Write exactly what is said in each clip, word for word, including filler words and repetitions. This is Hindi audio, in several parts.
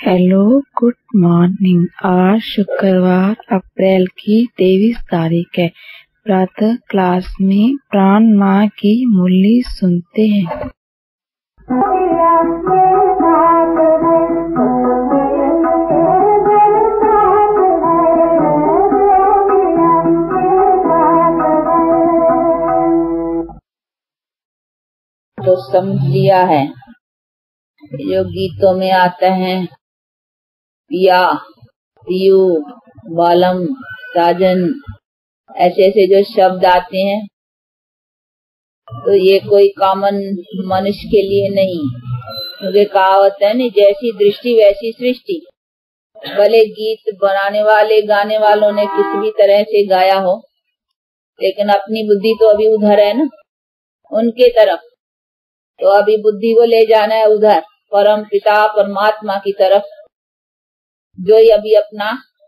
Hello, good morning. आज शुक्रवार अप्रैल की तेईस तारीख है। प्रातः क्लास में प्राण माँ की मुरली सुनते हैं। तो समझ लिया है जो गीतों में आता है, पिया, पियू, बालम, साजन, ऐसे ऐसे जो शब्द आते हैं, तो ये कोई कॉमन मनुष्य के लिए नहीं, क्योंकि कहावत है ना, जैसी दृष्टि वैसी सृष्टि। भले गीत बनाने वाले गाने वालों ने किसी भी तरह से गाया हो, लेकिन अपनी बुद्धि तो अभी उधर है ना, उनके तरफ। तो अभी बुद्धि को ले जाना है उधर, परम पिता परमात्मा की तरफ, जो अभी अपना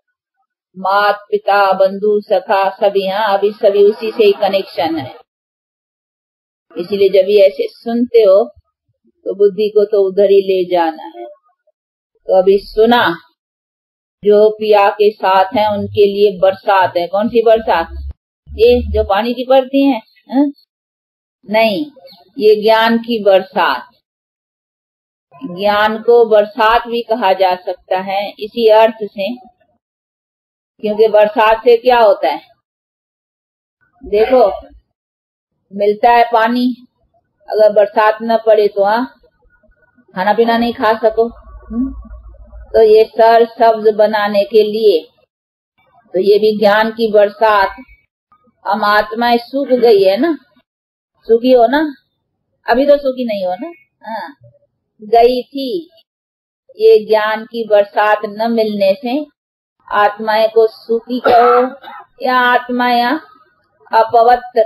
मात पिता बंधु सखा सभी हैं, अभी सभी उसी से ही कनेक्शन है। इसलिए जब ये ऐसे सुनते हो तो बुद्धि को तो उधर ही ले जाना है। तो अभी सुना, जो पिया के साथ हैं उनके लिए बरसात है। कौन सी बरसात? ये जो पानी की पड़ती है, है? नहीं, ये ज्ञान की बरसात। ज्ञान को बरसात भी कहा जा सकता है इसी अर्थ से, क्योंकि बरसात से क्या होता है, देखो मिलता है पानी, अगर बरसात न पड़े तो हाँ खाना पीना नहीं खा सको। तो ये सर सब्ज बनाने के लिए, तो ये भी ज्ञान की बरसात। हम आत्माएं सूख गई है ना, सूखी हो ना, अभी तो सूखी नहीं हो ना, हाँ गई थी। ये ज्ञान की बरसात न मिलने से आत्माएं को सूखी कहो या आत्माएं अपवित्र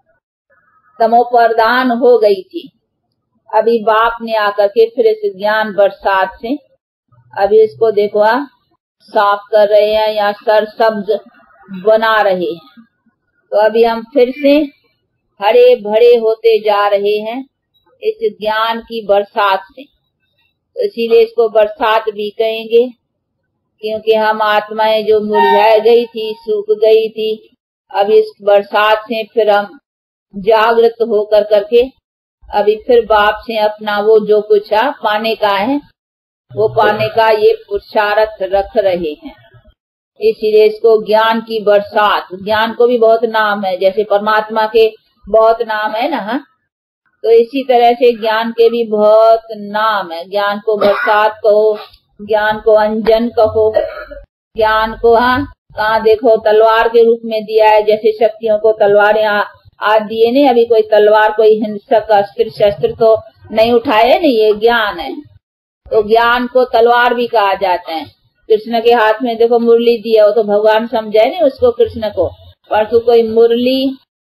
तमोप्रधान हो गई थी। अभी बाप ने आकर के फिर इस ज्ञान बरसात से अभी इसको देखो साफ कर रहे हैं या सर सब्ज बना रहे हैं। तो अभी हम फिर से हरे भरे होते जा रहे हैं इस ज्ञान की बरसात से। तो इसीलिए इसको बरसात भी कहेंगे, क्योंकि हम आत्माएं जो मुरझा गई थी, सूख गई थी, अब इस बरसात से फिर हम जागृत होकर करके अभी फिर बाप से अपना वो जो कुछ है पाने का है, वो पाने का ये पुरुषार्थ रख रहे हैं। इसीलिए इसको ज्ञान की बरसात। ज्ञान को भी बहुत नाम है, जैसे परमात्मा के बहुत नाम है ना, तो इसी तरह से ज्ञान के भी बहुत नाम है। ज्ञान को बरसात कहो, ज्ञान को अंजन कहो, ज्ञान को हाँ कहाँ देखो तलवार के रूप में दिया है, जैसे शक्तियों को तलवारें आज दिए नहीं। अभी कोई तलवार कोई हिंसक अस्त्र शस्त्र तो नहीं उठाए नहीं, ये ज्ञान है। तो ज्ञान को तलवार भी कहा जाता है। कृष्ण के हाथ में देखो मुरली दिया, वो तो भगवान समझे नहीं उसको कृष्ण को, परंतु कोई मुरली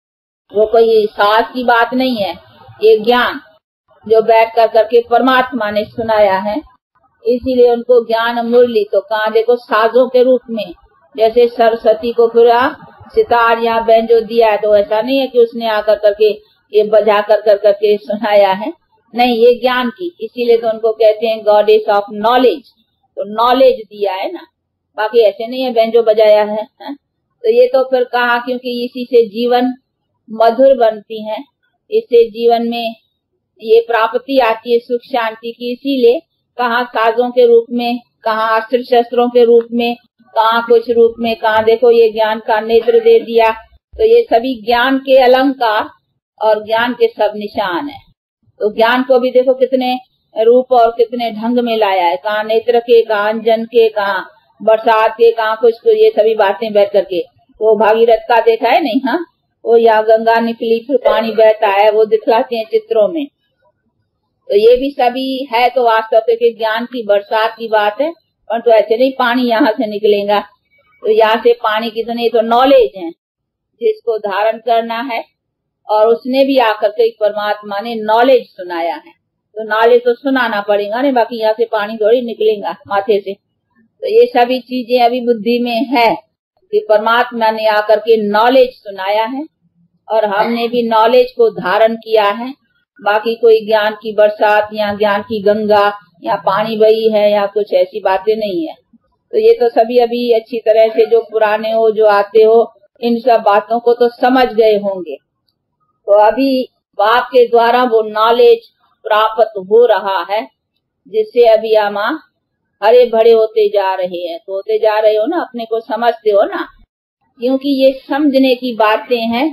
वो कोई सास की बात नहीं है, ये ज्ञान जो बैठ कर करके परमात्मा ने सुनाया है, इसीलिए उनको ज्ञान मुरली। तो कहाँ देखो साजों के रूप में, जैसे सरस्वती को पूरा सितार या बैंजो दिया है, तो ऐसा नहीं है कि उसने आकर करके ये बजा कर कर करके सुनाया है, नहीं, ये ज्ञान की। इसीलिए तो उनको कहते हैं गॉडेस ऑफ नॉलेज। तो नॉलेज दिया है ना, बाकी ऐसे नहीं है बैंजो बजाया है, है? तो ये तो फिर कहा, क्योंकि इसी से जीवन मधुर बनती है, इससे जीवन में ये प्राप्ति आती है सुख शांति की। इसीलिए कहाँ साजों के रूप में, कहाँ अस्त्र शस्त्रों के रूप में, कहाँ कुछ रूप में, कहाँ देखो ये ज्ञान का नेत्र दे दिया। तो ये सभी ज्ञान के अलंकार और ज्ञान के सब निशान है। तो ज्ञान को भी देखो कितने रूप और कितने ढंग में लाया है, कहाँ नेत्र के, कहाँ अंजन के, कहाँ बरसात के, कहाँ कुछ, तो ये सभी बातें बैठ करके। वो भागीरथ का देखा है नहीं, हाँ वो या गंगा निकली फिर पानी बहता है, वो दिखलाते हैं चित्रों में। तो ये भी सभी है तो वास्तव के ज्ञान की बरसात की बात है, परंतु तो ऐसे नहीं पानी यहाँ से निकलेगा। तो यहाँ से पानी कितने, तो नॉलेज है जिसको धारण करना है, और उसने भी आकर के परमात्मा ने नॉलेज सुनाया है। तो नॉलेज तो सुनाना पड़ेगा नहीं, बाकी यहाँ से पानी थोड़ी निकलेगा माथे से। तो ये सभी चीजें अभी बुद्धि में है कि परमात्मा ने आकर के नॉलेज सुनाया है और हमने भी नॉलेज को धारण किया है। बाकी कोई ज्ञान की बरसात या ज्ञान की गंगा या पानी बही है या कुछ ऐसी बातें नहीं है। तो ये तो सभी अभी अच्छी तरह से जो पुराने हो, जो आते हो, इन सब बातों को तो समझ गए होंगे। तो अभी बाप के द्वारा वो नॉलेज प्राप्त हो रहा है, जिससे अभी हम हरे भरे होते जा रहे हैं। तो होते जा रहे हो ना, अपने को समझते हो ना, क्योंकि ये समझने की बातें हैं।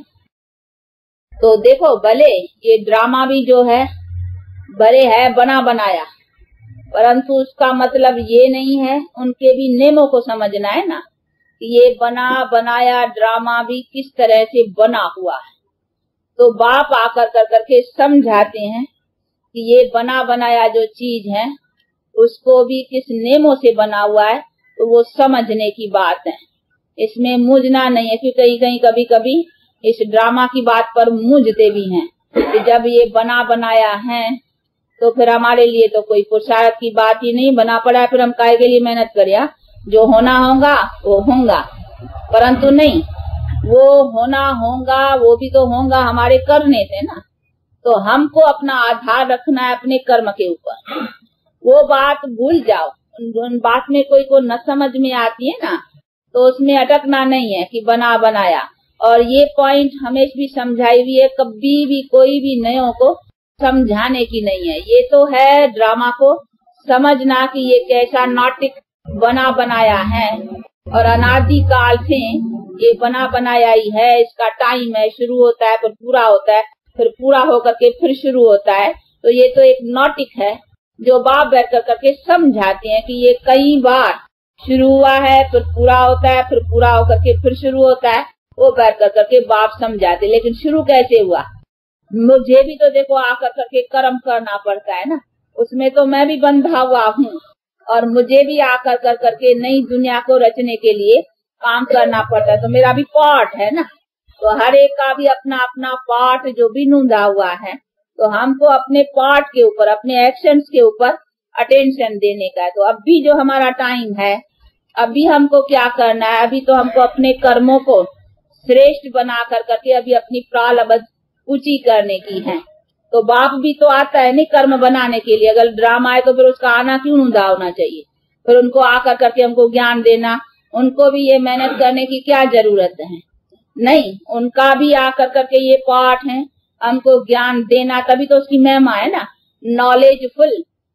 तो देखो, भले ये ड्रामा भी जो है भले है बना बनाया, परंतु उसका मतलब ये नहीं है, उनके भी नियमों को समझना है ना, कि ये बना बनाया ड्रामा भी किस तरह से बना हुआ है। तो बाप आकर कर करके समझाते हैं कि ये बना बनाया जो चीज है उसको भी किस नियमों से बना हुआ है, तो वो समझने की बात है। इसमें मुझना नहीं है, क्योंकि कहीं कहीं कभी कभी इस ड्रामा की बात पर मुझते भी हैं कि जब ये बना बनाया है तो फिर हमारे लिए तो कोई पुरुषार्थ की बात ही नहीं बना पड़ा है, फिर हम काहे के लिए मेहनत करें। जो होना होगा वो होगा, परंतु नहीं, वो होना होगा वो भी तो होगा हमारे करने से ना। तो हमको अपना आधार रखना है अपने कर्म के ऊपर। वो बात भूल जाओ, उन बात में कोई को न समझ में आती है ना, तो उसमें अटकना नहीं है कि बना बनाया। और ये पॉइंट हमेशा भी समझाई हुई है, कभी भी कोई भी नयों को समझाने की नहीं है। ये तो है ड्रामा को समझना कि ये कैसा नाटक बना बनाया है, और अनादि काल से ये बना बनाया ही है। इसका टाइम है, शुरू होता है फिर पूरा होता है, फिर पूरा होकर के फिर शुरू होता है। तो ये तो एक नाटक है जो बाप बैठ कर करके समझाते हैं कि ये कई बार शुरू हुआ है, फिर पूरा होता है, फिर पूरा होकर के फिर शुरू होता है। वो बैठ कर करके बाप समझाते। लेकिन शुरू कैसे हुआ, मुझे भी तो देखो आकर करके कर्म करना पड़ता है ना, उसमें तो मैं भी बंधा हुआ हूँ, और मुझे भी आकर कर करके नई दुनिया को रचने के लिए काम करना पड़ता है। तो मेरा भी पार्ट है ना, तो हर एक का भी अपना अपना पार्ट जो भी नूंदा हुआ है। तो हमको अपने पार्ट के ऊपर, अपने एक्शंस के ऊपर अटेंशन देने का है। तो अभी जो हमारा टाइम है, अभी हमको क्या करना है, अभी तो हमको अपने कर्मों को श्रेष्ठ बना कर करके अभी अपनी प्रारब्ध ऊंची करने की है। तो बाप भी तो आता है नहीं कर्म बनाने के लिए। अगर ड्रामा है तो फिर उसका आना क्यों नूंदा होना चाहिए, फिर उनको आकर करके हमको ज्ञान देना, उनको भी ये मेहनत करने की क्या जरूरत है। नहीं, उनका भी आकर करके ये पाठ है हमको ज्ञान देना, तभी तो उसकी महिमा है ना, नॉलेजफुल।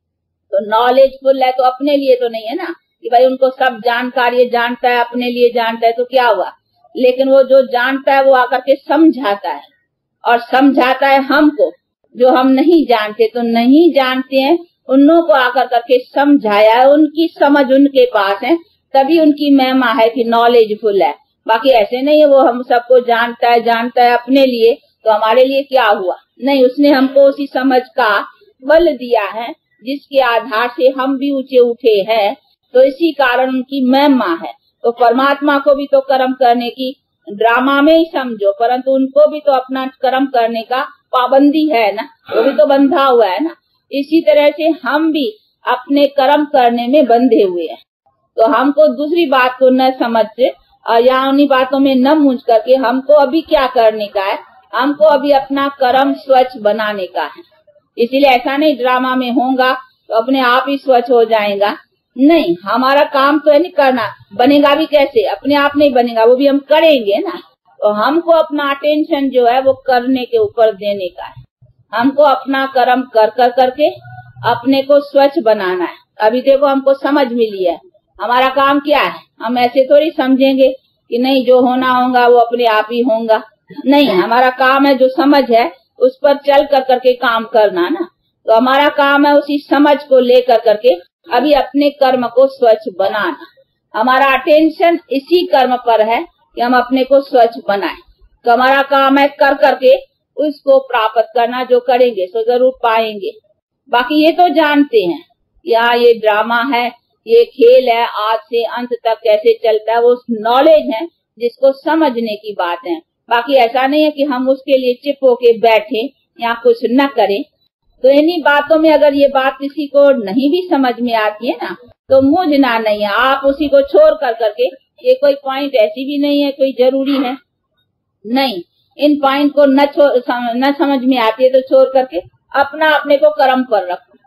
तो नॉलेजफुल है तो अपने लिए तो नहीं है ना कि भाई उनको सब जानकारी जानता है, अपने लिए जानता है तो क्या हुआ। लेकिन वो जो जानता है वो आकर के समझाता है, और समझाता है हमको जो हम नहीं जानते। तो नहीं जानते हैं उन्हों को आकर करके समझाया है, उनकी समझ उनके पास है, तभी उनकी महिमा है कि नॉलेजफुल है। बाकी ऐसे नहीं है वो हम सबको जानता है जानता है अपने लिए, तो हमारे लिए क्या हुआ। नहीं, उसने हमको उसी समझ का बल दिया है जिसके आधार से हम भी ऊंचे उठे हैं। तो इसी कारण उनकी महिमा है। तो परमात्मा को भी तो कर्म करने की ड्रामा में ही समझो, परंतु उनको भी तो अपना कर्म करने का पाबंदी है ना, वो भी तो बंधा हुआ है ना। इसी तरह से हम भी अपने कर्म करने में बंधे हुए हैं। तो हमको दूसरी बात को न समझ और या उन्हीं बातों में न मूंझ करके हमको अभी क्या करने का है, हमको अभी अपना कर्म स्वच्छ बनाने का है। इसीलिए ऐसा नहीं ड्रामा में होगा तो अपने आप ही स्वच्छ हो जाएगा। नहीं, हमारा काम तो है नहीं करना, बनेगा भी कैसे, अपने आप नहीं बनेगा, वो भी हम करेंगे ना। तो हमको अपना अटेंशन जो है वो करने के ऊपर देने का है। हमको अपना कर्म कर कर करके अपने को स्वच्छ बनाना है। अभी देखो हमको समझ मिली है, हमारा काम क्या है। हम ऐसे थोड़ी समझेंगे कि नहीं जो होना होगा वो अपने आप ही होगा। नहीं, हमारा काम है जो समझ है उस पर चल कर करके काम करना ना। तो हमारा काम है उसी समझ को लेकर करके अभी अपने कर्म को स्वच्छ बनाना। हमारा अटेंशन इसी कर्म पर है कि हम अपने को स्वच्छ बनाएं। तो हमारा काम है कर करके उसको प्राप्त करना, जो करेंगे सो जरूर पाएंगे। बाकी ये तो जानते हैं यहाँ ये ड्रामा है, ये खेल है, आज से अंत तक कैसे चलता है, वो नॉलेज है जिसको समझने की बात है। बाकी ऐसा नहीं है कि हम उसके लिए चिप होके बैठे या कुछ न करें। तो इन्हीं बातों में अगर ये बात किसी को नहीं भी समझ में आती है ना, तो मुझना नहीं है, आप उसी को छोड़ कर करके, ये कोई पॉइंट ऐसी भी नहीं है कोई जरूरी है नहीं, इन पॉइंट को न न समझ में आती है तो छोड़ करके अपना अपने को कर्म पर रखो।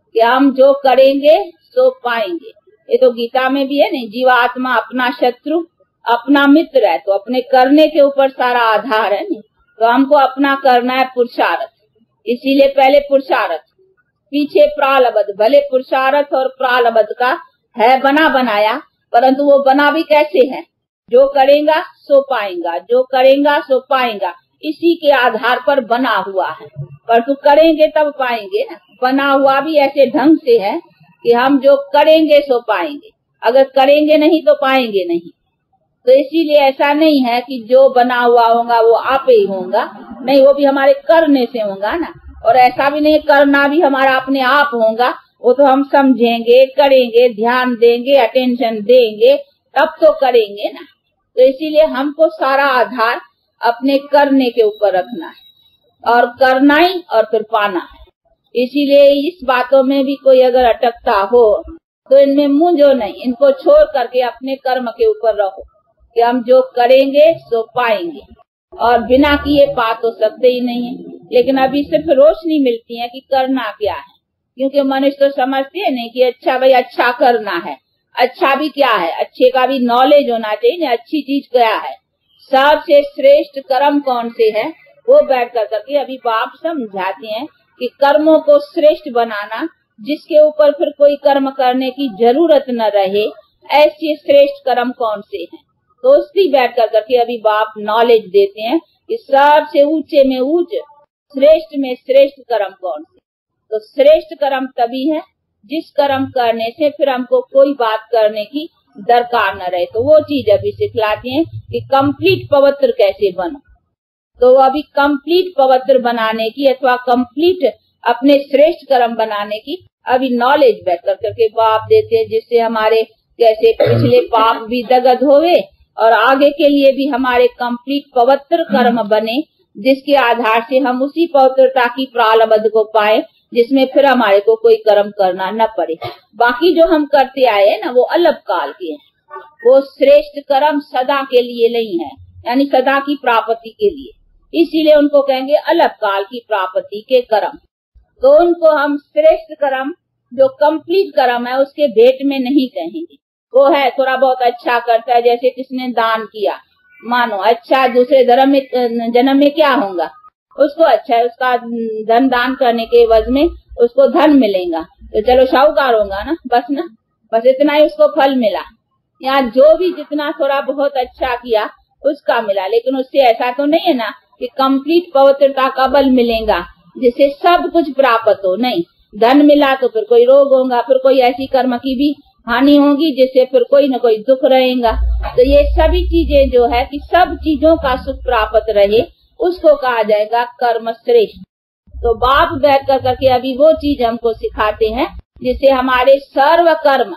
कि हम जो करेंगे सो पाएंगे। ये तो गीता में भी है नहीं, जीवात्मा अपना शत्रु अपना मित्र है। तो अपने करने के ऊपर सारा आधार है नहीं। तो हमको अपना करना है पुरुषार्थ, इसीलिए पहले पुरुषार्थ पीछे प्रारब्ध। भले पुरुषार्थ और प्रारब्ध का है बना बनाया, परंतु वो बना भी कैसे है, जो करेगा सो पाएगा, जो करेगा सो पाएगा, इसी के आधार पर बना हुआ है। परंतु करेंगे तब पाएंगे ना। बना हुआ भी ऐसे ढंग से है कि हम जो करेंगे सो पाएंगे, अगर करेंगे नहीं तो पाएंगे नहीं। तो इसीलिए ऐसा नहीं है कि जो बना हुआ होगा वो आप ही होगा, नहीं, वो भी हमारे करने से होगा ना। और ऐसा भी नहीं करना भी हमारा अपने आप होगा, वो तो हम समझेंगे, करेंगे, ध्यान देंगे, अटेंशन देंगे, तब तो करेंगे ना। तो इसीलिए हमको सारा आधार अपने करने के ऊपर रखना है, और करना ही और फिर पाना है। इसीलिए इस बातों में भी कोई अगर अटकता हो तो इनमें मूंझो नहीं, इनको छोड़ करके अपने कर्म के ऊपर रहो कि हम जो करेंगे सो पाएंगे, और बिना किए पा तो सकते ही नहीं है। लेकिन अभी सिर्फ रोशनी मिलती है कि करना क्या है, क्योंकि मनुष्य तो समझते हैं नहीं कि अच्छा भाई अच्छा करना है। अच्छा भी क्या है, अच्छे का भी नॉलेज होना चाहिए ना, अच्छी चीज क्या है, सबसे श्रेष्ठ कर्म कौन से है, वो बैठ कर करके अभी बाप समझाते हैं कि कर्मों को श्रेष्ठ बनाना, जिसके ऊपर फिर कोई कर्म करने की जरूरत न रहे, ऐसे श्रेष्ठ कर्म कौन से हैं। तो उसकी बैठ कर करके अभी बाप नॉलेज देते हैं कि सबसे ऊंचे में ऊंच, श्रेष्ठ में श्रेष्ठ कर्म कौन से। तो श्रेष्ठ कर्म तभी है जिस कर्म करने से फिर हमको कोई बात करने की दरकार न रहे। तो वो चीज अभी सिखलाते हैं कि कंप्लीट पवित्र कैसे बनो। तो अभी कंप्लीट पवित्र बनाने की अथवा कंप्लीट अपने श्रेष्ठ कर्म बनाने की अभी नॉलेज बैठ कर करके बाप देते हैं, जिससे हमारे जैसे पिछले पाप भी दगद होवे और आगे के लिए भी हमारे कंप्लीट पवित्र कर्म बने, जिसके आधार से हम उसी पवित्रता की प्रारब्ध को पाए, जिसमें फिर हमारे को कोई कर्म करना न पड़े। बाकी जो हम करते आए हैं ना, वो अलग काल के हैं, वो श्रेष्ठ कर्म सदा के लिए नहीं है, यानी सदा की प्राप्ति के लिए। इसीलिए उनको कहेंगे अलग काल की प्राप्ति के कर्म। तो उनको हम श्रेष्ठ कर्म जो कंप्लीट कर्म है उसके भेंट में नहीं कहेंगे। वो है थोड़ा बहुत अच्छा करता है, जैसे किसने दान किया, मानो अच्छा दूसरे धर्म में जन्म में क्या होगा, उसको अच्छा है, उसका धन दान करने के एवज में उसको धन मिलेगा, तो चलो शाहूकार होगा ना, बस ना, बस इतना ही उसको फल मिला। यहाँ जो भी जितना थोड़ा बहुत अच्छा किया उसका मिला, लेकिन उससे ऐसा तो नहीं है ना कि कंप्लीट पवित्रता का बल मिलेगा जिससे सब कुछ प्राप्त हो। नहीं, धन मिला तो फिर कोई रोग होगा, फिर कोई ऐसी कर्म की भी हानि होगी जिससे फिर कोई न कोई दुख रहेगा। तो ये सभी चीजें जो है कि सब चीजों का सुख प्राप्त रहे, उसको कहा जाएगा कर्म श्रेष्ठ। तो बाप बैठ कर करके अभी वो चीज हमको सिखाते हैं जिससे हमारे सर्व कर्म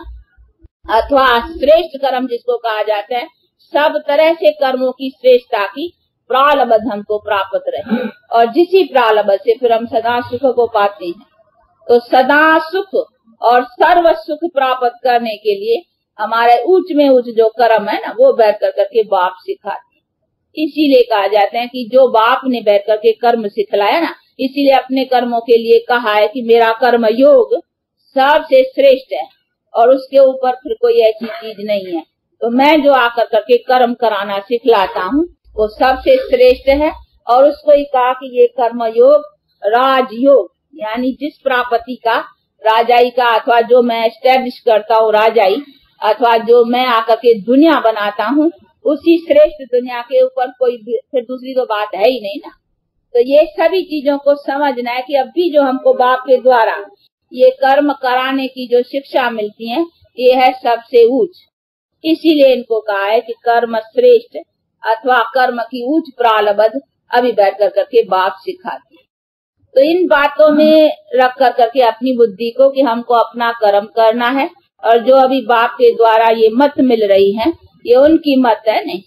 अथवा श्रेष्ठ कर्म जिसको कहा जाता है, सब तरह से कर्मों की श्रेष्ठता की प्रारब्ध हमको प्राप्त रहे, और जिसी प्रारब्ध से फिर हम सदा सुख को पाते हैं। तो सदा सुख और सर्व सुख प्राप्त करने के लिए हमारे उच्च में उच्च जो कर्म है ना, वो बैठ कर करके बाप सिखाते हैं। इसीलिए कहा जाता है कि जो बाप ने बैठ करके कर्म सिखलाया ना, इसीलिए अपने कर्मों के लिए कहा है कि मेरा कर्म योग सबसे श्रेष्ठ है, और उसके ऊपर फिर कोई ऐसी चीज नहीं है। तो मैं जो आकर करके कर्म कराना सिखलाता हूँ वो सबसे श्रेष्ठ है, और उसको ही कहा कि ये कर्म योग राजयोग, यानी जिस प्राप्ति का राजाई का अथवा जो मैं एस्टेब्लिश करता हूँ राजाई, अथवा जो मैं आकर के दुनिया बनाता हूँ, उसी श्रेष्ठ दुनिया के ऊपर कोई फिर दूसरी तो बात है ही नहीं ना। तो ये सभी चीजों को समझना है कि अभी जो हमको बाप के द्वारा ये कर्म कराने की जो शिक्षा मिलती है, ये है सबसे उच्च। इसीलिए इनको कहा है कि कर्म श्रेष्ठ अथवा कर्म की उच्च प्रारब्ध अभी बैठ कर करके बाप सिखाते हैं। तो इन बातों में रख कर करके अपनी बुद्धि को कि हमको अपना कर्म करना है, और जो अभी बाप के द्वारा ये मत मिल रही है, ये उनकी मत है नहीं,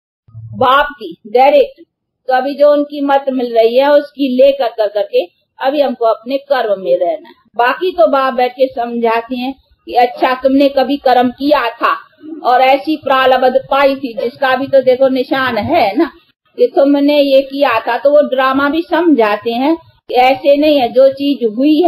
बाप की डायरेक्ट। तो अभी जो उनकी मत मिल रही है उसकी ले कर कर करके अभी हमको अपने कर्म में रहना है। बाकी तो बाप बैठ के समझाते हैं कि अच्छा तुमने कभी कर्म किया था और ऐसी प्रारब्ध पाई थी, जिसका भी तो देखो निशान है ना कि तुमने ये किया था। तो वो ड्रामा भी समझाते हैं कि ऐसे नहीं है, जो चीज हुई है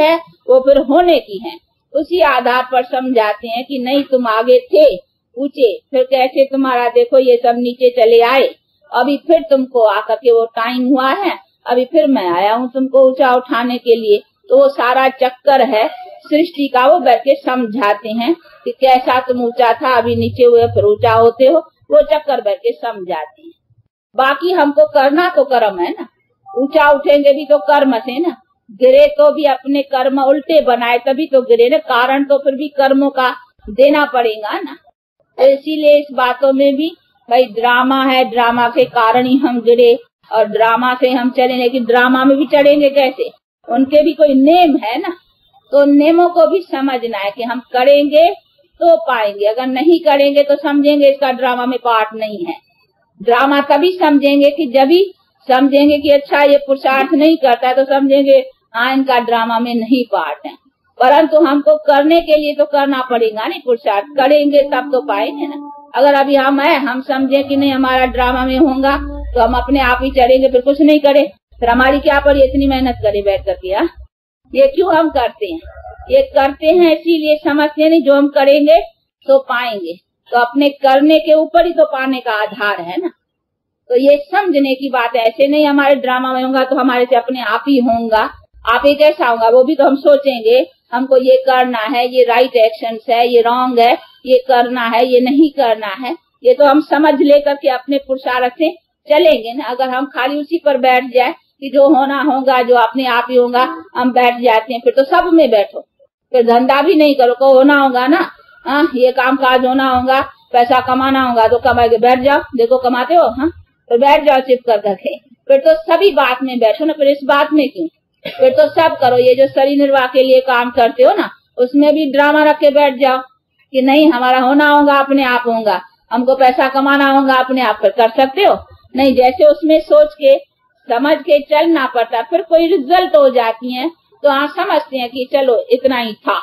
वो फिर होने की हैं। उसी आधार पर समझाते हैं कि नहीं तुम आगे थे ऊंचे, फिर कैसे तुम्हारा देखो ये सब नीचे चले आए, अभी फिर तुमको आकर के वो टाइम हुआ है, अभी फिर मैं आया हूँ तुमको ऊंचा उठाने के लिए। तो वो सारा चक्कर है सृष्टि का, वो बैठ के समझाते हैं कि कैसा तुम ऊंचा था, अभी नीचे हुए फिर ऊंचा होते हो, वो चक्कर बैठ के समझाते हैं। बाकी हमको करना तो कर्म है ना, ऊंचा उठेंगे भी तो कर्म से ना, गिरे तो भी अपने कर्म उल्टे बनाए तभी तो गिरे ना, कारण तो फिर भी कर्मों का देना पड़ेगा ना। तो इसीलिए इस बातों में भी भाई ड्रामा है, ड्रामा के कारण ही हम गिरे और ड्रामा से हम चले, लेकिन ड्रामा में भी चढ़ेंगे कैसे, उनके भी कोई नेम है ना। तो नेमों को भी समझना है कि हम करेंगे तो पाएंगे, अगर नहीं करेंगे तो समझेंगे इसका ड्रामा में पार्ट नहीं है। ड्रामा तभी समझेंगे कि जब भी समझेंगे कि अच्छा ये पुरुषार्थ नहीं करता है तो समझेंगे हाँ इनका ड्रामा में नहीं पार्ट है। परंतु हमको करने के लिए तो करना पड़ेगा नहीं, पुरुषार्थ करेंगे तब तो पाएंगे ना। अगर अभी हम है हम समझे कि नहीं हमारा ड्रामा में होगा तो हम अपने आप ही चढ़ेंगे, फिर कुछ नहीं करे, फिर हमारी क्या पर इतनी मेहनत करे बैठ करके। ये क्यों हम करते हैं, ये करते हैं इसीलिए समझते नहीं जो हम करेंगे तो पाएंगे, तो अपने करने के ऊपर ही तो पाने का आधार है ना। तो ये समझने की बात है, ऐसे नहीं हमारे ड्रामा में होगा तो हमारे से अपने आप ही होगा। आप ही कैसा होगा वो भी तो हम सोचेंगे, हमको ये करना है, ये राइट एक्शन है, ये रॉन्ग है, ये करना है, ये नहीं करना है, ये तो हम समझ लेकर के अपने पुरुषार्थ से चलेंगे ना। अगर हम खाली उसी पर बैठ जाए कि जो होना होगा जो अपने आप ही होगा, हम बैठ जाते हैं, फिर तो सब में बैठो, फिर धंधा भी नहीं करो, को होना होगा ना, हाँ ये काम काज होना होगा, पैसा कमाना होगा तो कमा के बैठ जाओ, देखो कमाते हो, हाँ तो बैठ जाओ चिप कर करके, फिर तो सभी बात में बैठो ना, फिर इस बात में क्यों, फिर तो सब करो। ये जो शरीर निर्वाह के लिए काम करते हो ना उसमें भी ड्रामा रख के बैठ जाओ कि नहीं हमारा होना होगा अपने आप होगा, हमको पैसा कमाना होगा अपने आप, फिर कर सकते हो नहीं। जैसे उसमें सोच के समझ के चलना पड़ता, फिर कोई रिजल्ट हो जाती है तो हाँ समझते हैं कि चलो इतना ही था,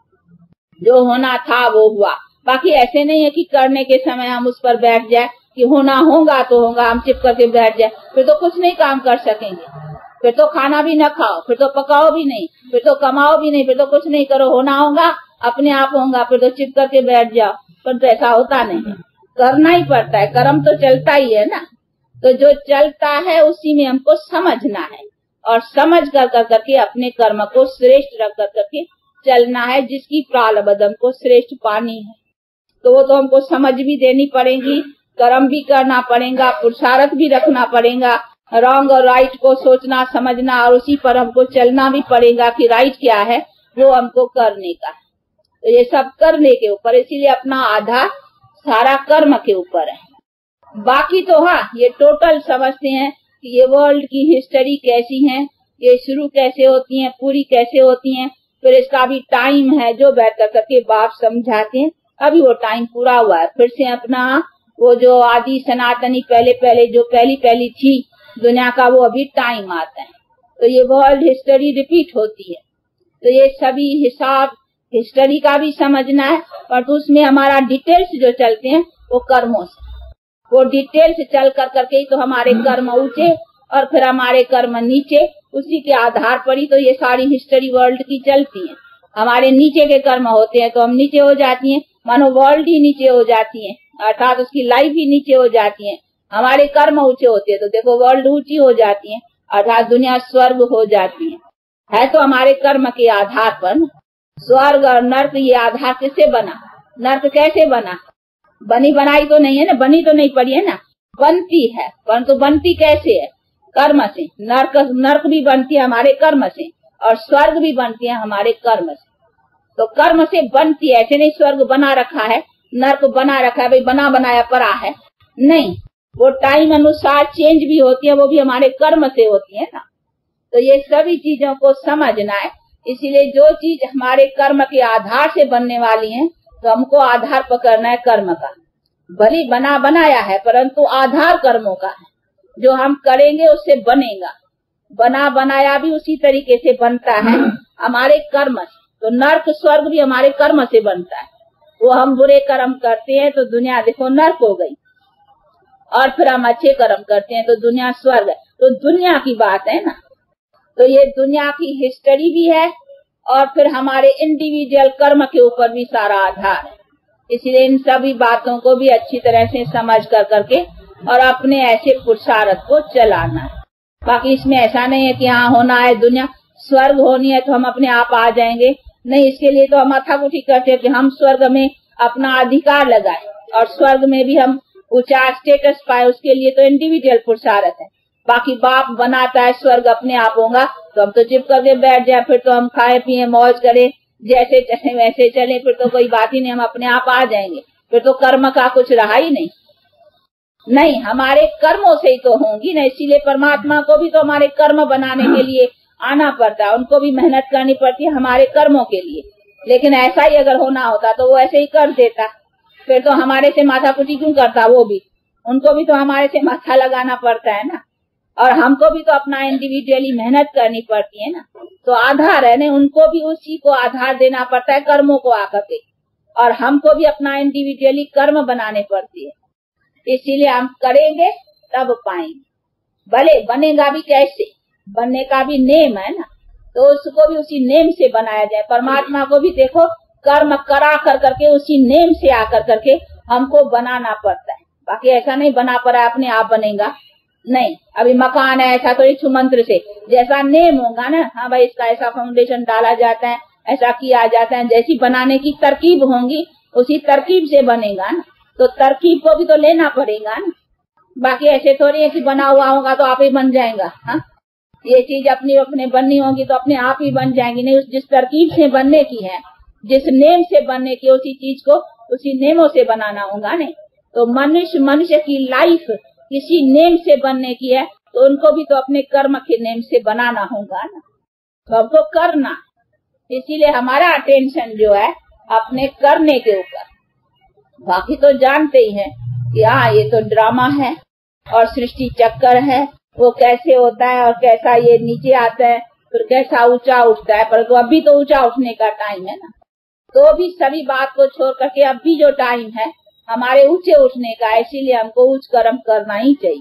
जो होना था वो हुआ। बाकी ऐसे नहीं है कि करने के समय हम उस पर बैठ जाए कि होना होगा तो होगा, हम चिप करके बैठ जाए, फिर तो कुछ नहीं काम कर सकेंगे, फिर तो खाना भी न खाओ, फिर तो पकाओ भी नहीं, फिर तो कमाओ भी नहीं, फिर तो कुछ नहीं करो, होना होगा अपने आप होगा, फिर तो चिप करके बैठ जाओ, पर तो ऐसा होता नहीं है, करना ही पड़ता है, कर्म तो चलता ही है ना। तो जो चलता है उसी में हमको समझना है और समझ कर कर करके अपने कर्म को श्रेष्ठ रख कर करके चलना है। जिसकी प्रारब्ध हमको श्रेष्ठ पानी है तो वो तो हमको समझ भी देनी पड़ेगी, कर्म भी करना पड़ेगा, पुरुषार्थ भी रखना पड़ेगा, रॉन्ग और राइट को सोचना समझना और उसी पर हमको चलना भी पड़ेगा कि राइट क्या है वो हमको करने का है। तो ये सब करने के ऊपर, इसीलिए अपना आधार सारा कर्म के ऊपर है। बाकी तो हाँ ये टोटल समझते हैं कि ये वर्ल्ड की हिस्ट्री कैसी है, ये शुरू कैसे होती है, पूरी कैसे होती है, फिर इसका भी टाइम है जो बैठ कर करके बाप समझाते हैं। अभी वो टाइम पूरा हुआ है, फिर से अपना वो जो आदि सनातनी पहले पहले जो पहली पहली थी दुनिया का वो अभी टाइम आता है। तो ये वर्ल्ड हिस्ट्री रिपीट होती है, तो ये सभी हिसाब हिस्ट्री का भी समझना है, पर तो उसमें हमारा डिटेल्स जो चलते हैं वो कर्मों से, वो डिटेल से चल कर करके ही तो हमारे कर्म ऊंचे और फिर हमारे कर्म नीचे, उसी के आधार पर ही तो ये सारी हिस्ट्री वर्ल्ड की चलती है। हमारे नीचे के कर्म होते हैं तो हम नीचे हो जाती हैं, मानो वर्ल्ड ही नीचे हो जाती है, अर्थात उसकी लाइफ ही नीचे हो जाती है। हमारे कर्म ऊंचे होते हैं तो देखो वर्ल्ड ऊंची हो जाती है, अर्थात दुनिया स्वर्ग हो जाती है। है तो हमारे कर्म के आधार पर। स्वर्ग और नर्क ये आधार किससे बना, नर्क कैसे बना, बनी बनाई तो नहीं है ना, बनी तो नहीं पड़ी है ना, बनती है, परंतु तो बनती कैसे है, कर्म से। नर्क नर्क भी बनती है हमारे कर्म से और स्वर्ग भी बनती है हमारे कर्म से। तो कर्म से बनती है, ऐसे नहीं स्वर्ग बना रखा है नर्क बना रखा है भाई बना बनाया पड़ा है, नहीं, वो टाइम अनुसार चेंज भी होती है, वो भी हमारे कर्म से होती है ना। तो ये सभी चीजों को समझना है। इसीलिए जो चीज हमारे कर्म के आधार से बनने वाली है तो हमको आधार पकड़ना है कर्म का। भली बना बनाया है परंतु आधार कर्मों का है, जो हम करेंगे उससे बनेगा। बना बनाया भी उसी तरीके से बनता है हमारे कर्म से। तो नर्क स्वर्ग भी हमारे कर्म से बनता है। वो हम बुरे कर्म करते हैं तो दुनिया देखो नर्क हो गई, और फिर हम अच्छे कर्म करते हैं तो दुनिया स्वर्ग है। तो दुनिया की बात है ना, तो ये दुनिया की हिस्ट्री भी है और फिर हमारे इंडिविजुअल कर्म के ऊपर भी सारा आधार है। इसलिए इन सभी बातों को भी अच्छी तरह से समझ कर करके और अपने ऐसे पुरुषार्थ को चलाना है। बाकी इसमें ऐसा नहीं है कि हाँ होना है दुनिया स्वर्ग होनी है तो हम अपने आप आ जाएंगे, नहीं। इसके लिए तो हम माथाकुटी करते हैं कि हम स्वर्ग में अपना अधिकार लगाए और स्वर्ग में भी हम ऊंचा स्टेटस पाए, उसके लिए तो इंडिविजुअल पुरुषार्थ है। बाकी बाप बनाता है स्वर्ग अपने आप होगा तो हम तो चिप करके बैठ जाए, फिर तो हम खाए पिए मौज करें, जैसे चले वैसे चले, फिर तो कोई बात ही नहीं, हम अपने आप आ जाएंगे। फिर तो कर्म का कुछ रहा ही नहीं। नहीं, हमारे कर्मों से ही तो होंगी ना। इसीलिए परमात्मा को भी तो हमारे कर्म बनाने के लिए आना पड़ता है, उनको भी मेहनत करनी पड़ती है हमारे कर्मों के लिए। लेकिन ऐसा ही अगर होना होता तो वो ऐसे ही कर देता, फिर तो हमारे से माथाकुटी क्यों करता? वो भी, उनको भी तो हमारे से माथा लगाना पड़ता है ना, और हमको भी तो अपना इंडिविजुअली मेहनत करनी पड़ती है ना। तो आधार है ना, उनको भी उसी को आधार देना पड़ता है कर्मों को आकर के, और हमको भी अपना इंडिविजुअली कर्म बनाने पड़ती है। इसीलिए हम करेंगे तब पाएंगे। भले बनेगा भी कैसे, बनने का भी नेम है ना, तो उसको भी उसी नेम से बनाया जाए। परमात्मा को भी देखो कर्म करा कर करके उसी नेम से आकर करके हमको बनाना पड़ता है। बाकी ऐसा नहीं बना पड़ा अपने आप बनेगा, नहीं। अभी मकान है, ऐसा तो छू मंत्र से जैसा नेम होगा ना, हाँ भाई इसका ऐसा फाउंडेशन डाला जाता है, ऐसा किया जाता है, जैसी बनाने की तरकीब होंगी उसी तरकीब से बनेगा ना। तो तरकीब को भी तो लेना पड़ेगा ना। बाकी ऐसे थोड़ी है कि बना हुआ होगा तो आप ही बन जाएगा। हाँ, ये चीज अपनी अपने बननी होगी तो अपने आप ही बन जाएंगी। नहीं, उस जिस तरकीब से बनने की है, जिस नेम से बनने की, उसी चीज को उसी नेमों से बनाना होगा। नहीं तो मनुष्य मनुष्य की लाइफ किसी नेम से बनने की है तो उनको भी तो अपने कर्म के नेम से बनाना होगा ना, तो हमको करना। इसीलिए हमारा अटेंशन जो है अपने करने के ऊपर। बाकी तो जानते ही हैं कि हाँ ये तो ड्रामा है और सृष्टि चक्कर है, वो कैसे होता है और कैसा ये नीचे आता है फिर कैसा ऊंचा उठता है। पर तो अभी तो ऊंचा उठने का टाइम है ना, तो भी सभी बात को छोड़ करके अभी जो टाइम है हमारे ऊंचे उठने का, इसीलिए हमको उच्च कर्म करना ही चाहिए।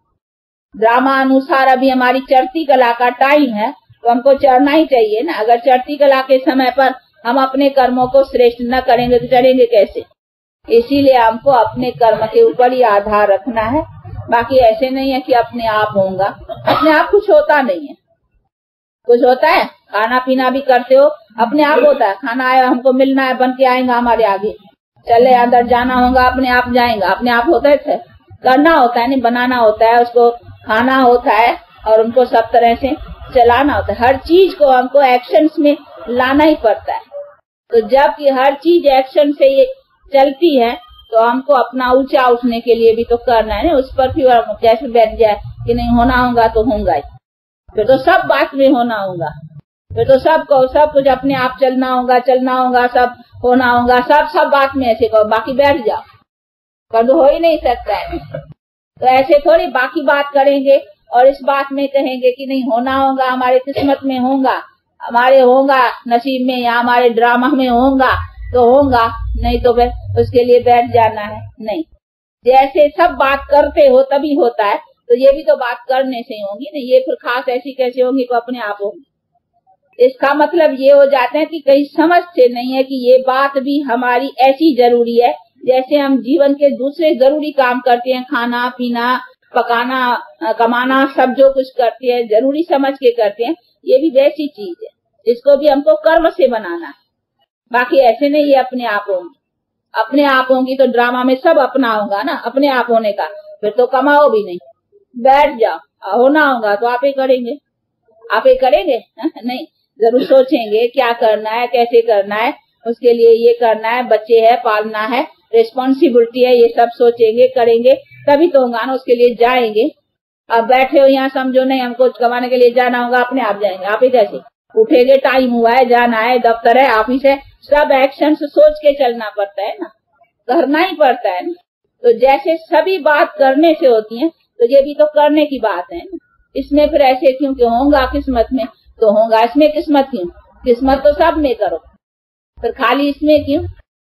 ड्रामा अनुसार अभी हमारी चढ़ती कला का टाइम है तो हमको चढ़ना ही चाहिए ना। अगर चढ़ती कला के समय पर हम अपने कर्मों को श्रेष्ठ न करेंगे तो चढ़ेंगे कैसे? इसीलिए हमको अपने कर्म के ऊपर ही आधार रखना है। बाकी ऐसे नहीं है कि अपने आप होगा, अपने आप कुछ होता नहीं है। कुछ होता है, खाना पीना भी करते हो अपने आप होता है, खाना आया हमको मिलना है, बन के आएगा हमारे आगे, चले अंदर जाना होगा अपने आप जाएगा, अपने आप होता है। करना होता है, नहीं बनाना होता है, उसको खाना होता है और उनको सब तरह से चलाना होता है। हर चीज को हमको एक्शंस में लाना ही पड़ता है। तो जबकि हर चीज एक्शन से ये चलती है तो हमको अपना ऊंचा उठने के लिए भी तो करना है ना। उस पर भी कैसे बैठ जाए कि नहीं होना होगा तो होगा ही, फिर तो सब बात में होना होगा, फिर तो सबको सब कुछ अपने आप चलना होगा, चलना होगा, सब होना होगा, सब सब बात में ऐसे कहो। बाकी बैठ जाओ, पर हो ही नहीं सकता है। तो ऐसे थोड़ी बाकी बात करेंगे और इस बात में कहेंगे कि नहीं होना होगा, हमारे किस्मत में होगा, हमारे होगा नसीब में या हमारे ड्रामा में होगा तो होगा, नहीं तो फिर उसके लिए बैठ जाना है। नहीं, जैसे सब बात करते हो तभी होता है, तो ये भी तो बात करने से होगी ना। ये फिर खास ऐसी कैसे होंगी तो अपने आप होगी। इसका मतलब ये हो जाता है कि कहीं समझते नहीं है कि ये बात भी हमारी ऐसी जरूरी है जैसे हम जीवन के दूसरे जरूरी काम करते हैं, खाना पीना पकाना कमाना सब जो कुछ करते हैं जरूरी समझ के करते हैं, ये भी वैसी चीज है, इसको भी हमको कर्म से बनाना है। बाकी ऐसे नहीं ये अपने आप होंगी। अपने आप होंगी तो ड्रामा में सब अपना होगा ना, अपने आप होने का, फिर तो कमाओ भी नहीं, बैठ जाओ। होना होगा तो आप ही करेंगे, आप ही करेंगे नहीं, जरूर सोचेंगे क्या करना है, कैसे करना है, उसके लिए ये करना है, बच्चे है पालना है, रिस्पॉन्सिबिलिटी है, ये सब सोचेंगे करेंगे तभी तो होगा ना, उसके लिए जाएंगे। अब बैठे हो यहाँ समझो नहीं हमको कमाने के लिए जाना होगा, अपने आप जाएंगे। आप ही कैसे उठेंगे, टाइम हुआ है, जाना है, दफ्तर है, ऑफिस है, सब एक्शन सोच के चलना पड़ता है ना, करना ही पड़ता है ना। तो जैसे सभी बात करने से होती है तो ये भी तो करने की बात है ना। इसमें फिर ऐसे क्यों कि होगा किस्मत में तो होगा, इसमें किस्मत क्यों? किस्मत तो सब में करो, फिर खाली इसमें क्यों?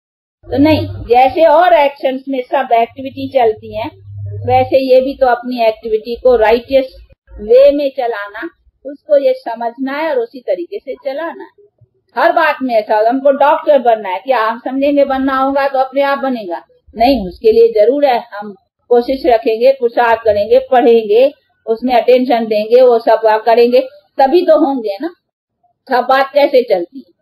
तो नहीं, जैसे और एक्शंस में सब एक्टिविटी चलती हैं वैसे ये भी तो अपनी एक्टिविटी को राइटियस वे में चलाना, उसको ये समझना है और उसी तरीके से चलाना है। हर बात में ऐसा होगा। हमको डॉक्टर बनना है, क्या हम समझेंगे बनना होगा तो अपने आप बनेगा? नहीं, उसके लिए जरूर है हम कोशिश रखेंगे, पुरुषार्थ करेंगे, पढ़ेंगे, उसमें अटेंशन देंगे, वो सब करेंगे, तभी तो होंगे ना। सब बात कैसे चलती है?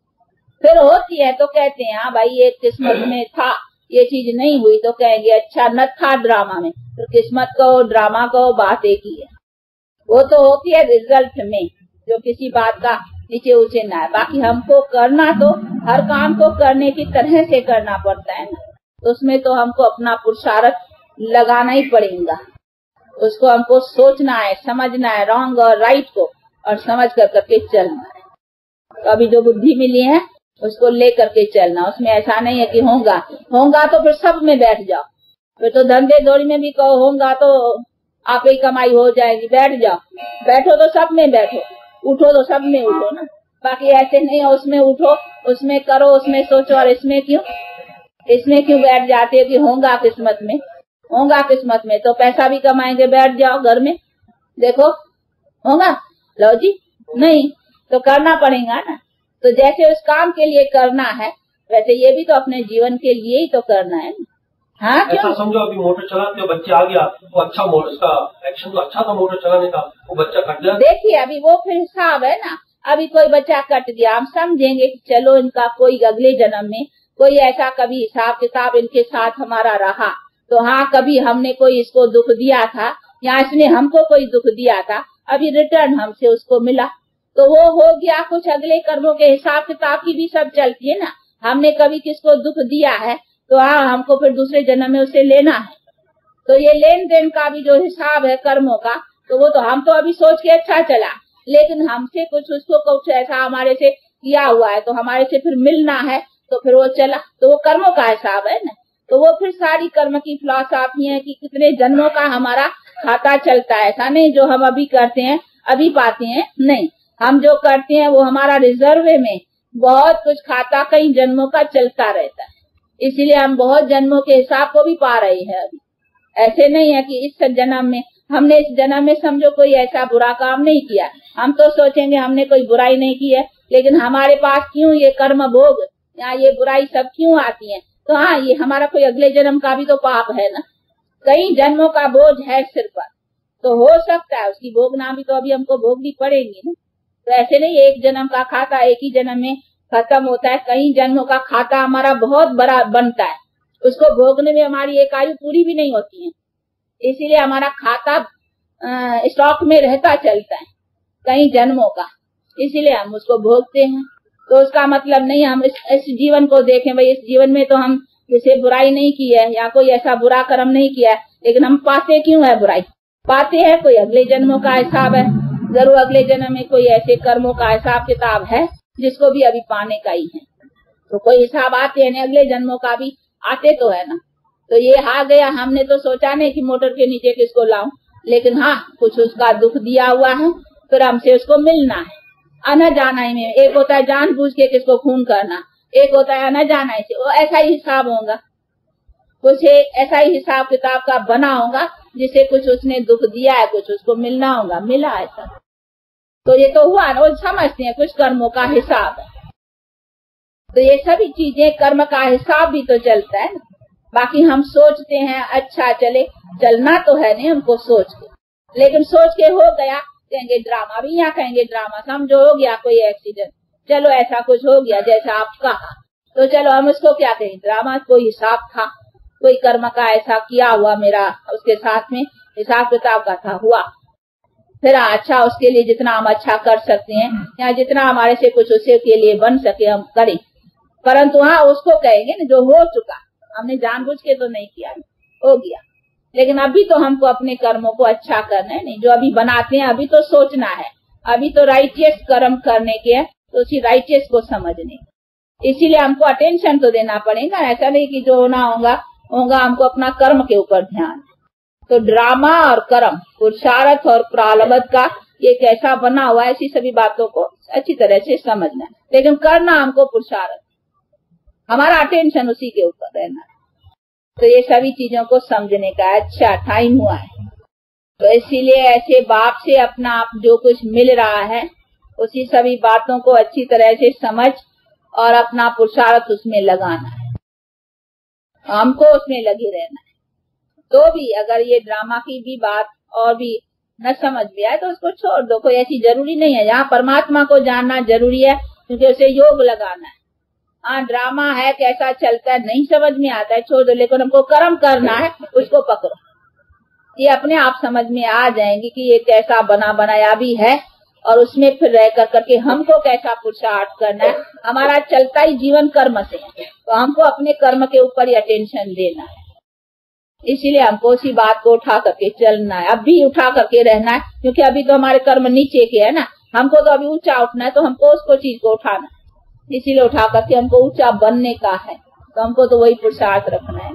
फिर होती है तो कहते हैं हाँ भाई ये किस्मत में था, ये चीज नहीं हुई तो कहेंगे अच्छा न था ड्रामा में। तो किस्मत कहो ड्रामा कहो बात एक ही है। वो तो होती है रिजल्ट में, जो किसी बात का नीचे ऊंचे ना है। बाकी हमको करना तो हर काम को करने की तरह से करना पड़ता है ना, तो उसमें तो हमको अपना पुरुषार्थ लगाना ही पड़ेगा। उसको हमको सोचना है, समझना है रॉन्ग और राइट को, और समझ कर करके चलना है। तो अभी जो बुद्धि मिली है उसको ले करके चलना। उसमें ऐसा नहीं है कि होगा होगा तो फिर सब में बैठ जाओ, फिर तो धंधे दौड़ी में भी कहो होगा तो आप ही कमाई हो जाएगी, बैठ जाओ। बैठो तो सब में बैठो, उठो तो सब में उठो ना। बाकी ऐसे नहीं है उसमें उठो, उसमें करो, उसमें सोचो, और इसमें क्यों इसमें क्यों बैठ जाते हो कि होगा किस्मत में। होगा किस्मत में तो पैसा भी कमाएंगे, बैठ जाओ घर में, देखो होगा। लो जी, नहीं तो करना पड़ेगा ना। तो जैसे उस काम के लिए करना है वैसे ये भी तो अपने जीवन के लिए ही तो करना है ना। हाँ, ऐसा समझो अभी मोटर चलाते हो, बच्चे आ गया वो अच्छा मोटर, उसका एक्शन तो अच्छा था मोटर चलाने का, वो बच्चा कट गया। देखिए अभी वो फिर हिसाब है ना। अभी कोई बच्चा कट गया, हम समझेंगे कि चलो इनका कोई अगले जन्म में कोई ऐसा कभी हिसाब किताब इनके साथ हमारा रहा, तो हाँ कभी हमने कोई इसको दुख दिया था या इसने हमको कोई दुख दिया था, अभी रिटर्न हमसे उसको मिला, तो वो हो गया। कुछ अगले कर्मों के हिसाब किताब की भी सब चलती है ना। हमने कभी किसको दुख दिया है तो हाँ हमको फिर दूसरे जन्म में उसे लेना है। तो ये लेन देन का भी जो हिसाब है कर्मों का, तो वो तो हम तो अभी सोच के अच्छा चला, लेकिन हमसे कुछ उसको कुछ ऐसा हमारे से किया हुआ है तो हमारे से फिर मिलना है, तो फिर वो चला, तो वो कर्मों का हिसाब है ना। तो वो फिर सारी कर्म की फिलॉसफी है कि कितने जन्मों का हमारा खाता चलता है। ऐसा नहीं जो हम अभी करते हैं अभी पाते हैं, नहीं, हम जो करते हैं वो हमारा रिजर्व में बहुत कुछ खाता कई जन्मों का चलता रहता है। इसीलिए हम बहुत जन्मों के हिसाब को भी पा रहे हैं अभी। ऐसे नहीं है कि इस जन्म में हमने इस जन्म में समझो कोई ऐसा बुरा काम नहीं किया, हम तो सोचेंगे हमने कोई बुराई नहीं की है, लेकिन हमारे पास क्यों ये कर्म भोग या ये बुराई सब क्यों आती है? तो हाँ ये हमारा कोई अगले जन्म का भी तो पाप है ना, कई जन्मों का बोझ है सिर पर, तो हो सकता है उसकी भोगना भी तो अभी हमको भोगनी पड़ेगी ना। तो ऐसे नहीं एक जन्म का खाता एक ही जन्म में खत्म होता है, कई जन्मों का खाता हमारा बहुत बड़ा बनता है, उसको भोगने में हमारी एक आयु पूरी भी नहीं होती है। इसीलिए हमारा खाता स्टॉक में रहता चलता है कई जन्मों का, इसीलिए हम उसको भोगते हैं। तो उसका मतलब नहीं हम इस, इस जीवन को देखें भाई इस जीवन में तो हम किसी बुराई नहीं की है या कोई ऐसा बुरा कर्म नहीं किया है, लेकिन हम पाते क्यों है बुराई? पाते हैं कोई अगले जन्मों का हिसाब है, जरूर अगले जन्म में कोई ऐसे कर्मों का हिसाब किताब है जिसको भी अभी पाने का ही है। तो कोई हिसाब आते हैं अगले जन्मों का भी आते तो है ना। तो ये आ गया, हमने तो सोचा नहीं कि मोटर के नीचे किसको लाऊं, लेकिन हाँ कुछ उसका दुख दिया हुआ है, फिर हमसे उसको मिलना है। आना जाना ही में एक होता है जानबूझ के किसको खून करना, एक होता है आना जाना से, वो ऐसा ही हिसाब होगा, कुछ ऐसा ही हिसाब किताब का बना होगा जिसे कुछ उसने दुख दिया है, कुछ उसको मिलना होगा, मिला ऐसा। तो ये तो हुआ ना, वो समझते हैं कुछ कर्मों का हिसाब है। तो ये सभी चीजें कर्म का हिसाब भी तो चलता है ना। बाकी हम सोचते हैं अच्छा चले, चलना तो है नहीं हमको सोच के, लेकिन सोच के हो गया कहेंगे ड्रामा, भी यहाँ कहेंगे ड्रामा। समझो हो गया कोई एक्सीडेंट, चलो ऐसा कुछ हो गया जैसा आप कहा, तो चलो हम उसको क्या कहें ड्रामा, कोई हिसाब था, कोई कर्म का ऐसा किया हुआ मेरा उसके साथ में हिसाब किताब का था, हुआ। फिर अच्छा उसके लिए जितना हम अच्छा कर सकते हैं या जितना हमारे से कुछ उसे के लिए बन सके हम करें, परंतु हाँ उसको कहेंगे ना जो हो चुका, हमने जानबूझ के तो नहीं किया, हो गया। लेकिन अभी तो हमको अपने कर्मों को अच्छा करना है, नहीं जो अभी बनाते हैं अभी तो सोचना है, अभी तो राइटियस कर्म करने के है, तो उसी राइटियस को समझने, इसीलिए हमको अटेंशन तो देना पड़ेगा। ऐसा नहीं कि जो होना होगा होगा, हमको अपना कर्म के ऊपर ध्यान। तो ड्रामा और कर्म, पुरुषार्थ और प्रारब्ध का ये कैसा बना हुआ है, ऐसी सभी बातों को अच्छी तरह से समझना है। लेकिन करना हमको पुरुषार्थ, हमारा अटेंशन उसी के ऊपर रहना है। तो ये सभी चीजों को समझने का अच्छा टाइम हुआ है। तो इसीलिए ऐसे बाप से अपना आप जो कुछ मिल रहा है उसी सभी बातों को अच्छी तरह से समझ और अपना पुरुषार्थ उसमें लगाना है, हमको उसमें लगे रहना है। तो भी अगर ये ड्रामा की भी बात और भी न समझ में आए तो उसको छोड़ दो, कोई ऐसी जरूरी नहीं है। यहाँ परमात्मा को जानना जरूरी है क्योंकि उसे योग लगाना है। हाँ, ड्रामा है कैसा चलता है नहीं समझ में आता है, छोड़ दो, लेकिन हमको कर्म करना है, उसको पकड़ो। ये अपने आप समझ में आ जाएंगे कि ये कैसा बना बनाया भी है और उसमें फिर रह कर करके हमको कैसा पुरुषार्थ करना है। हमारा चलता ही जीवन कर्म से है, तो हमको अपने कर्म के ऊपर ही अटेंशन देना है। इसीलिए हमको उसी बात को उठा करके चलना है, अब भी उठा करके रहना है, क्योंकि अभी तो हमारे कर्म नीचे के है ना, हमको तो अभी ऊंचा उठना है, तो हमको उसको चीज को उठाना है। इसीलिए उठा करके हमको ऊंचा बनने का है, तो हमको तो वही पुरुषार्थ रखना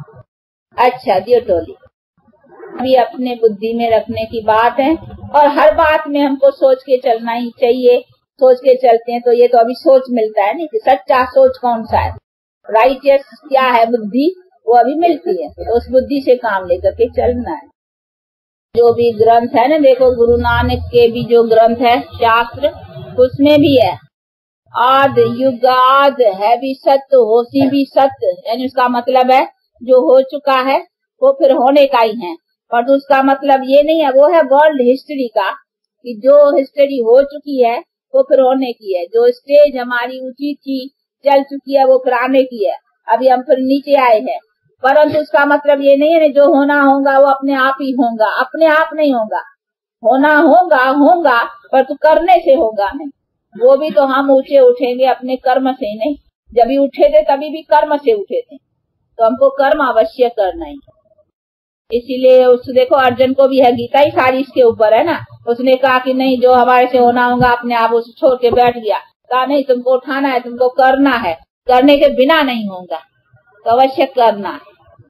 है। अच्छा दियो टोली, अभी अपने बुद्धि में रखने की बात है और हर बात में हमको सोच के चलना ही चाहिए। सोच के चलते हैं तो ये तो अभी सोच मिलता है नहीं कि सच्चा सोच कौन सा है, राइटियस क्या है बुद्धि, वो अभी मिलती है, तो उस बुद्धि से काम लेकर के चलना है। जो भी ग्रंथ है ना, देखो गुरु नानक के भी जो ग्रंथ है शास्त्र, उसमें भी है आद युगाद है भी सत्य, होशी भी सत्य, यानी उसका मतलब है जो हो चुका है वो फिर होने का ही है। पर उसका मतलब ये नहीं है, वो है वर्ल्ड हिस्ट्री का, कि जो हिस्ट्री हो चुकी है वो फिर होने की है। जो स्टेज हमारी ऊंची थी चल चुकी है वो फिर आने की है, अभी हम फिर नीचे आए हैं। परंतु उसका मतलब ये नहीं है जो होना होगा वो अपने आप ही होगा, अपने आप नहीं होगा। होना होगा होगा पर तू करने से होगा नहीं, वो भी तो हम ऊंचे उठेंगे अपने कर्म से नहीं। जब भी उठे थे तभी भी कर्म से उठे थे, तो हमको कर्म अवश्य करना ही। इसीलिए उस देखो अर्जुन को भी है, गीता ही सारी इसके ऊपर है ना। उसने कहा कि नहीं जो हमारे से होना होगा अपने आप उसे छोड़ के बैठ गया, कहा नहीं तुमको उठाना है, तुमको करना है, करने के बिना नहीं होगा, तो अवश्य करना है।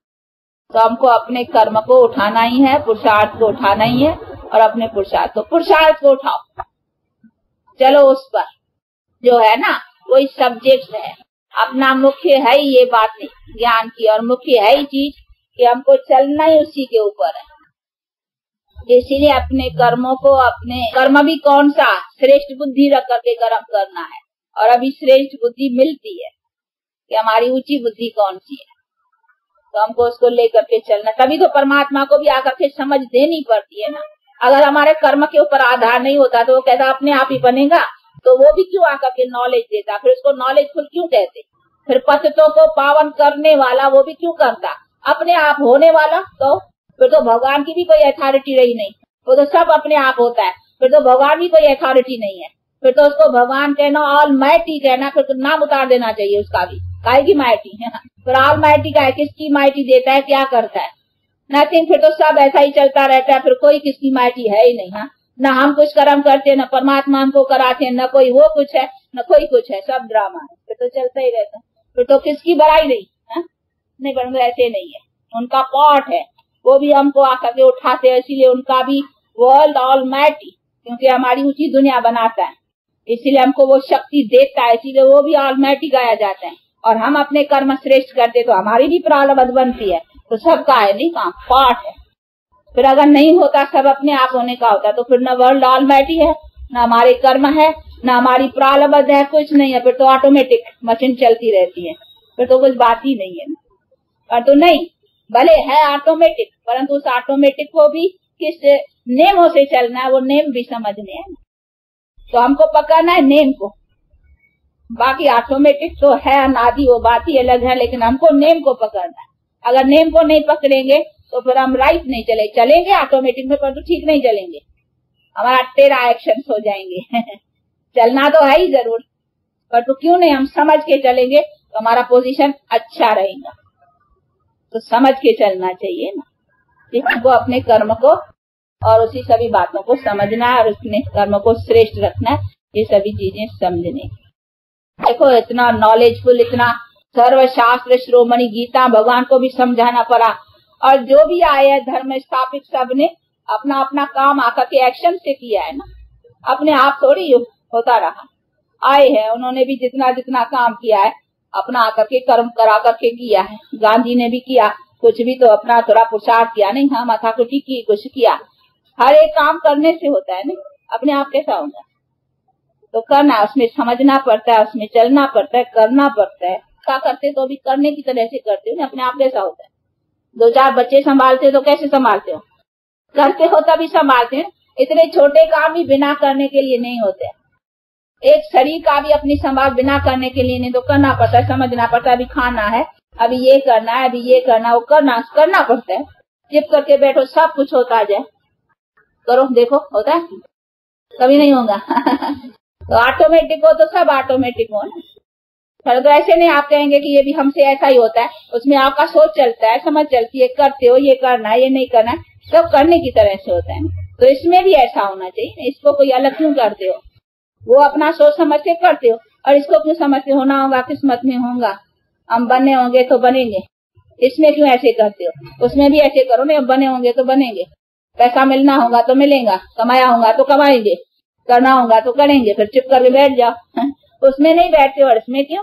तो हमको अपने कर्म को उठाना ही है, पुरुषार्थ को उठाना ही है और अपने पुरुषार्थ को पुरुषार्थ को उठाओ। चलो उस पर जो है ना वही सब्जेक्ट है, अपना मुख्य है ही ये बात ज्ञान की, और मुख्य है ही चीज कि हमको चलना ही उसी के ऊपर है। इसीलिए अपने कर्मों को, अपने कर्म भी कौन सा श्रेष्ठ बुद्धि रख करके कर्म करना है, और अभी श्रेष्ठ बुद्धि मिलती है कि हमारी ऊंची बुद्धि कौन सी है, तो हमको उसको लेकर के चलना। तभी तो परमात्मा को भी आकर के समझ देनी पड़ती है ना। अगर हमारे कर्म के ऊपर आधार नहीं होता तो वो कहता अपने आप ही बनेगा, तो वो भी क्यों आकर के नॉलेज देता, फिर उसको नॉलेजफुल क्यों कहते। फिर पतितों को पावन करने वाला वो भी क्यों करता, अपने आप होने वाला, तो फिर तो भगवान की भी कोई अथॉरिटी रही नहीं, वो तो सब अपने आप होता है, फिर तो भगवान भी कोई अथॉरिटी नहीं है। फिर तो उसको भगवान कहना, ऑल माइटी कहना, फिर तो नाम उतार देना चाहिए उसका भी, काहे की माइटी है। फिर ऑल माइटी का है, किसकी माइटी देता है, क्या करता है, नथिंग। फिर तो सब ऐसा ही चलता रहता है, फिर कोई किसकी माइटी है ही नहीं। हाँ, न हम कुछ कर्म करते, न परमात्मा हमको कराते, न कोई वो कुछ है न कोई कुछ है, सब ड्रामा है, फिर तो चलता ही रहता है। फिर तो किसकी बड़ाई नहीं है, नहीं पर ऐसे नहीं है, उनका पार्ट है, वो भी हमको आकर के उठाते हैं। इसीलिए उनका भी वर्ल्ड ऑलमाइटी, क्योंकि हमारी ऊंची दुनिया बनाता है, इसीलिए हमको वो शक्ति देता है, इसीलिए वो भी ऑलमाइटी गाया जाता है। और हम अपने कर्म श्रेष्ठ करते तो हमारी भी प्रारब्ध बनती है, तो सबका है नहीं काम, पार्ट है। फिर अगर नहीं होता, सब अपने आप होने का होता, तो फिर न वर्ल्ड ऑलमाइटी है, न हमारे कर्म है, न हमारी प्रारब्ध है, कुछ नहीं है। फिर तो ऑटोमेटिक मशीन चलती रहती है, फिर तो कुछ बात ही नहीं है। पर तो नहीं, भले है ऑटोमेटिक, परंतु उस ऑटोमेटिक को भी किस नेमों से चलना है, वो नेम भी समझने हैं। तो हमको पकड़ना है नेम को, बाकी ऑटोमेटिक तो है अनादि, वो बात ही अलग है, लेकिन हमको नेम को पकड़ना है। अगर नेम को नहीं पकड़ेंगे तो फिर हम राइट नहीं चले, चलेंगे ऑटोमेटिक में, पर तो ठीक नहीं चलेंगे, हमारा टेढ़ा एक्शन हो जाएंगे। चलना तो है ही जरूर, पर तो क्यों नहीं, हम समझ के चलेंगे तो हमारा पोजीशन अच्छा रहेगा। तो समझ के चलना चाहिए ना, हमको अपने कर्म को और उसी सभी बातों को समझना है और अपने कर्म को श्रेष्ठ रखना है, ये सभी चीजें समझने। देखो इतना नॉलेजफुल, इतना सर्वशास्त्र श्रोमणि गीता भगवान को भी समझाना पड़ा, और जो भी आए हैं धर्म स्थापित सब ने अपना अपना काम आकर के एक्शन से किया है ना, अपने आप थोड़ी होता रहा। आए हैं उन्होंने भी जितना जितना काम किया है अपना आकर के कर्म करा करके किया है। गांधी ने भी किया, कुछ भी तो अपना थोड़ा पुरुषार्थ किया, नहीं हाँ माथाकुटी की, कुछ किया। हर एक काम करने से होता है नहीं, अपने आप कैसा होगा। तो करना, उसमें समझना पड़ता है, उसमें चलना पड़ता है, करना पड़ता है। क्या करते तो अभी करने की तरह से करते हो ना, अपने आप कैसा होता है। दो चार बच्चे संभालते हो तो कैसे संभालते हो, करते हो तभी संभालते हैं। इतने छोटे काम भी बिना करने के लिए नहीं होते। एक शरीर का भी अपनी संभाल बिना करने के लिए नहीं, तो करना पड़ता है, समझना पड़ता है। अभी खाना है, अभी ये करना है, अभी ये करना, वो करना करना पड़ता है। चिप करके बैठो सब कुछ होता जाए, करो देखो होता है, कभी नहीं होगा। तो ऑटोमेटिक हो तो सब ऑटोमेटिक हो ना। फिर तो ऐसे नहीं आप कहेंगे कि ये भी हमसे ऐसा ही होता है, उसमें आपका सोच चलता है, समझ चलती है, करते हो ये करना है, ये नहीं करना है, सब करने की तरह से होता है। तो इसमें भी ऐसा होना चाहिए। इसको कोई अलग क्यों करते हो, वो अपना सोच समझ के करते हो, और इसको क्यों समझते होना होगा, किस्मत में होगा, हम बने होंगे तो बनेंगे, इसमें क्यों ऐसे करते हो। उसमें भी ऐसे करो ना, बने होंगे तो बनेंगे, पैसा मिलना होगा तो मिलेगा, कमाया होगा तो कमाएंगे, करना होगा तो करेंगे, फिर चुप करके बैठ जाओ। उसमें नहीं बैठते और इसमें क्यों।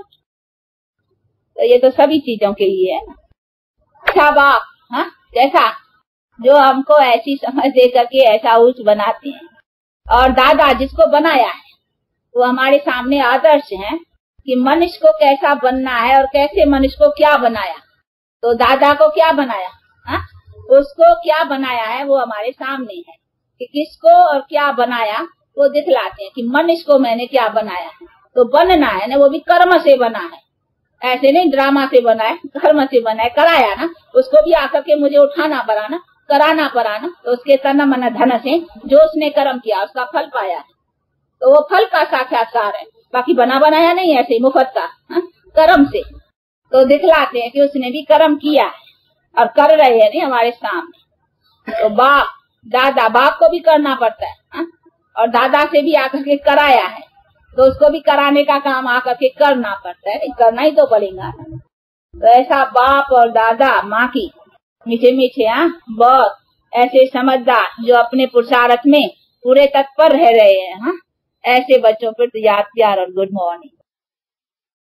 तो ये तो सभी चीजों के लिए है ना। अच्छा बाप, हाँ जैसा जो हमको ऐसी समझ दे करके ऐसा उच्च बनाते हैं, और दादा जिसको बनाया है वो हमारे सामने आदर्श है कि मनुष्य को कैसा बनना है और कैसे मनुष्य को क्या बनाया। तो दादा को क्या बनाया, हा? उसको क्या बनाया है वो हमारे सामने है कि किसको और क्या बनाया वो दिखलाते हैं कि मनुष्य को मैंने क्या बनाया है। तो बनना है ना, वो भी कर्म से बना है, ऐसे नहीं ड्रामा से बना है, कर्म से बना है, कराया ना। उसको भी आकर के मुझे उठाना पड़ा ना, कराना पड़ा ना। तो उसके तन मन धन से जो उसने कर्म किया उसका फल पाया है, तो वो फल का साक्षात्कार है, बाकी बना बनाया नहीं ऐसे मुफ्त का, हा? कर्म से। तो दिखलाते हैं कि उसने भी कर्म किया है और कर रहे हैं नहीं हमारे सामने। तो बाप दादा, बाप को भी करना पड़ता है, हा? और दादा से भी आकर के कराया है, तो उसको भी कराने का काम आकर के करना पड़ता है, करना ही तो पड़ेगा। तो ऐसा बाप और दादा माँ की मीठे मीठे हाँ बहुत ऐसे समझदार जो अपने पुरुषार्थ में पूरे तत्पर रह रहे हैं, हाँ ऐसे बच्चों पर तो याद प्यार और गुड मॉर्निंग।